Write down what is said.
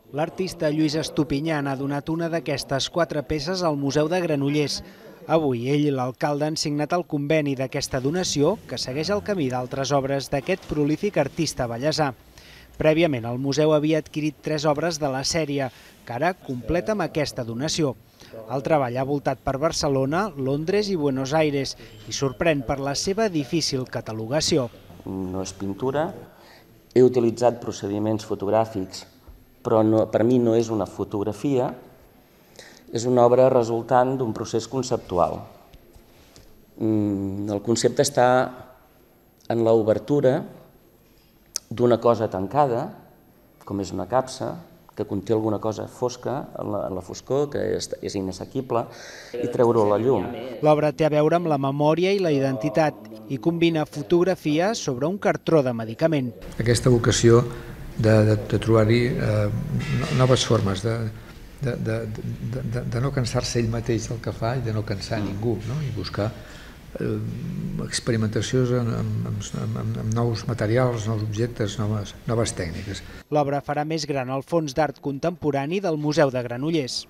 L'artista Lluís Estupinyà n'ha donat una d'aquestes 4 peces al Museu de Granollers. Avui ell i l'alcalde han signat el conveni d'aquesta donació, que segueix el camí d'altres obres d'aquest prolífic artista ballesà. Prèviament, el museu havia adquirit 3 obres de la sèrie, que ara completa amb aquesta donació. El treball ha voltat per Barcelona, Londres i Buenos Aires i sorprèn per la seva difícil catalogació. No és pintura, he utilitzat procediments fotogràfics, però per mi no és una fotografia, és una obra resultant d'un procés conceptual. El concepte està en l'obertura d'una cosa tancada, com és una capsa, que conté alguna cosa fosca, en la foscor, que és inassequible, i treure-ho a la llum. L'obra té a veure amb la memòria i la identitat i combina fotografia sobre un cartró de medicament. Aquesta vocació de trobar-hi noves formes, de no cansar-se ell mateix del que fa i de no cansar ningú, i buscar experimentacions amb nous materials, nous objectes, noves tècniques. L'obra farà més gran el fons d'art contemporani del Museu de Granollers.